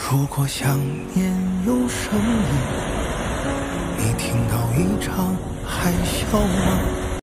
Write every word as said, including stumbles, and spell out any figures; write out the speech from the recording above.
如果想念有声音，你听到一场海啸吗？